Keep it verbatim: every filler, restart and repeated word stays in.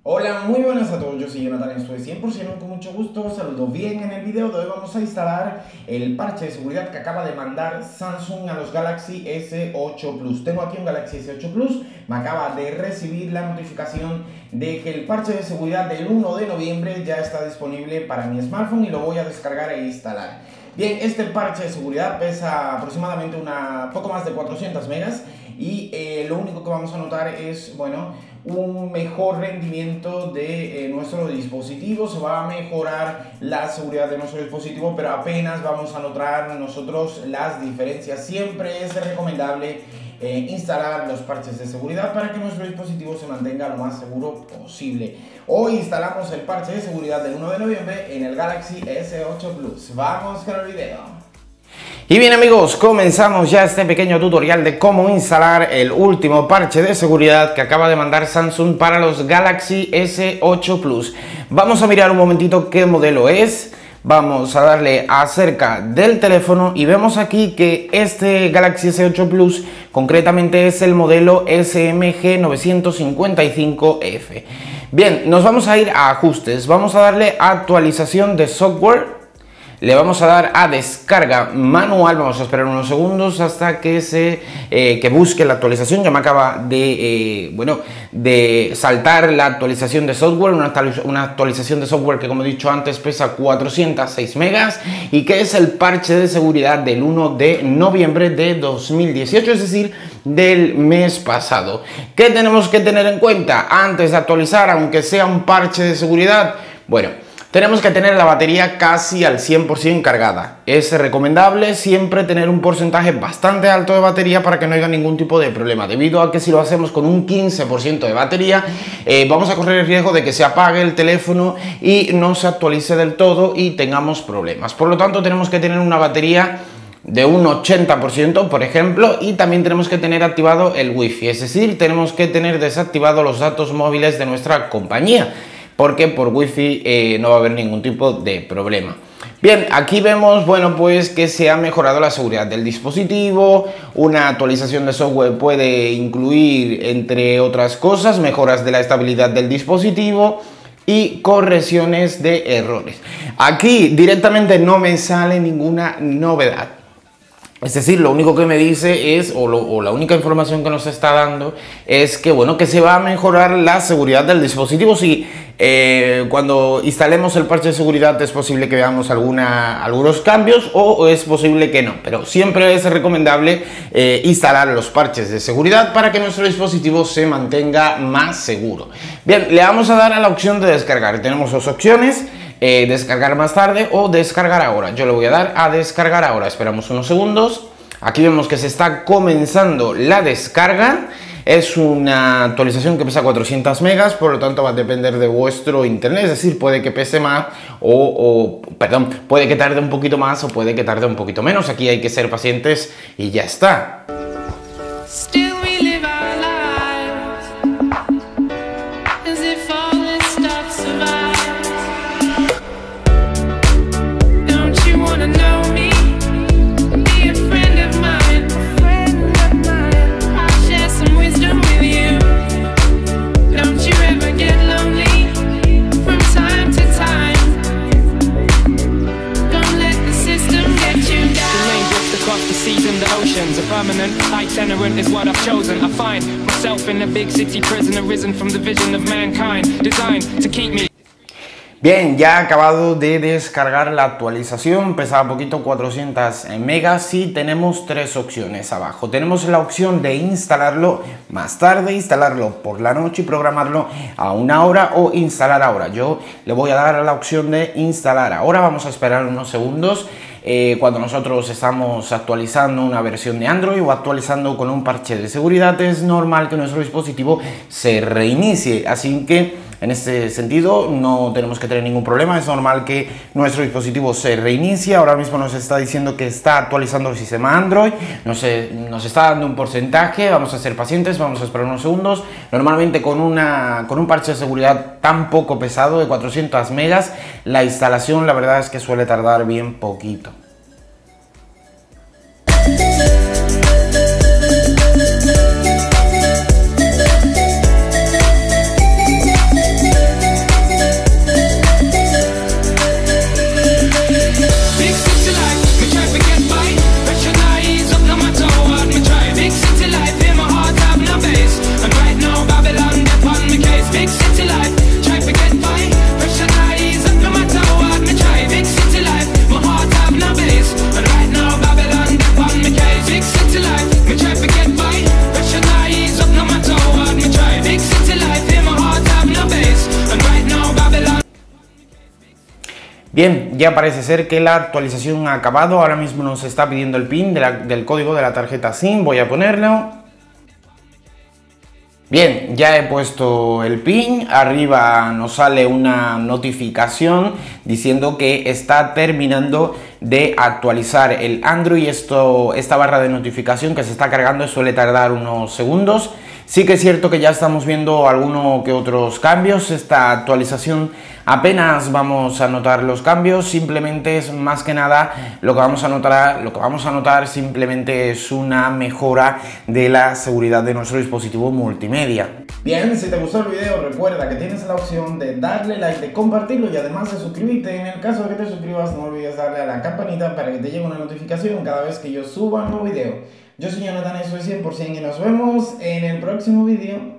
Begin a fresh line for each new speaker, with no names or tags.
Hola, muy buenas a todos, yo soy Jonathan, estoy cien por ciento con mucho gusto, os saludo bien. En el video de hoy vamos a instalar el parche de seguridad que acaba de mandar Samsung a los Galaxy S ocho Plus. Tengo aquí un Galaxy S ocho Plus, me acaba de recibir la notificación de que el parche de seguridad del uno de noviembre ya está disponible para mi smartphone y lo voy a descargar e instalar. Bien, este parche de seguridad pesa aproximadamente una poco más de cuatrocientas megas y eh, lo único que vamos a notar es, bueno, un mejor rendimiento de eh, nuestro dispositivo. Se va a mejorar la seguridad de nuestro dispositivo, pero apenas vamos a notar nosotros las diferencias. Siempre es recomendable eh, instalar los parches de seguridad para que nuestro dispositivo se mantenga lo más seguro posible. Hoy instalamos el parche de seguridad del uno de noviembre en el Galaxy S ocho Plus. Vamos con el video.
Y bien amigos, comenzamos ya este pequeño tutorial de cómo instalar el último parche de seguridad que acaba de mandar Samsung para los Galaxy S ocho Plus. Vamos a mirar un momentito qué modelo es. Vamos a darle acerca del teléfono y vemos aquí que este Galaxy S ocho Plus concretamente es el modelo S M G novecientos cincuenta y cinco F. Bien, nos vamos a ir a ajustes, vamos a darle a actualización de software. Le vamos a dar a descarga manual, vamos a esperar unos segundos hasta que se eh, que busque la actualización. Ya me acaba de eh, bueno de saltar la actualización de software, una, una actualización de software que, como he dicho antes, pesa cuatrocientas seis megas y que es el parche de seguridad del uno de noviembre de dos mil dieciocho, es decir, del mes pasado. ¿Qué tenemos que tener en cuenta antes de actualizar, aunque sea un parche de seguridad? Bueno, tenemos que tener la batería casi al cien por ciento cargada. Es recomendable siempre tener un porcentaje bastante alto de batería para que no haya ningún tipo de problema, debido a que si lo hacemos con un quince por ciento de batería, eh, vamos a correr el riesgo de que se apague el teléfono y no se actualice del todo y tengamos problemas. Por lo tanto, tenemos que tener una batería de un ochenta por ciento, por ejemplo, y también tenemos que tener activado el Wi-Fi, es decir, tenemos que tener desactivado los datos móviles de nuestra compañía, porque por Wi-Fi eh, no va a haber ningún tipo de problema. Bien, aquí vemos, bueno, pues que se ha mejorado la seguridad del dispositivo. Una actualización de software puede incluir, entre otras cosas, mejoras de la estabilidad del dispositivo y correcciones de errores. Aquí directamente no me sale ninguna novedad. Es decir, lo único que me dice es, o, lo, o la única información que nos está dando es que, bueno, que se va a mejorar la seguridad del dispositivo. Si eh, cuando instalemos el parche de seguridad es posible que veamos alguna, algunos cambios o es posible que no, pero siempre es recomendable eh, instalar los parches de seguridad para que nuestro dispositivo se mantenga más seguro. Bien, le vamos a dar a la opción de descargar. Tenemos dos opciones. Eh, descargar más tarde o descargar ahora. Yo le voy a dar a descargar ahora. Esperamos unos segundos. Aquí vemos que se está comenzando la descarga. Es una actualización que pesa cuatrocientas megas, por lo tanto va a depender de vuestro internet, es decir, puede que pese más o, o perdón, puede que tarde un poquito más o puede que tarde un poquito menos. Aquí hay que ser pacientes y ya está.
Permanent, itinerant is what I've chosen. I find myself in a big city prison, arisen from the vision of mankind, designed to keep me.
Bien, ya he acabado de descargar la actualización, pesaba poquito, cuatrocientas megas, y tenemos tres opciones abajo. Tenemos la opción de instalarlo más tarde, instalarlo por la noche y programarlo a una hora o instalar ahora. Yo le voy a dar a la opción de instalar ahora. Vamos a esperar unos segundos. Eh, cuando nosotros estamos actualizando una versión de Android o actualizando con un parche de seguridad, es normal que nuestro dispositivo se reinicie, así que en este sentido no tenemos que tener ningún problema. Es normal que nuestro dispositivo se reinicie. Ahora mismo nos está diciendo que está actualizando el sistema Android, nos, nos está dando un porcentaje. Vamos a ser pacientes, vamos a esperar unos segundos. Normalmente con, una, con un parche de seguridad tan poco pesado de cuatrocientas megas, la instalación la verdad es que suele tardar bien poquito. Bien, ya parece ser que la actualización ha acabado. Ahora mismo nos está pidiendo el pin de la, del código de la tarjeta SIM. Voy a ponerlo. Bien, ya he puesto el pin. Arriba nos sale una notificación diciendo que está terminando de actualizar el Android. Esto, esta barra de notificación que se está cargando suele tardar unos segundos. Sí que es cierto que ya estamos viendo algunos que otros cambios. Esta actualización apenas vamos a notar los cambios, simplemente es más que nada lo que vamos a notar, lo que vamos a notar simplemente es una mejora de la seguridad de nuestro dispositivo multimedia.
Bien, si te gustó el video recuerda que tienes la opción de darle like, de compartirlo y además de suscribirte. En el caso de que te suscribas no olvides darle a la campanita para que te llegue una notificación cada vez que yo suba un nuevo video. Yo soy Jonathan, eso es cien por cien y nos vemos en el próximo video.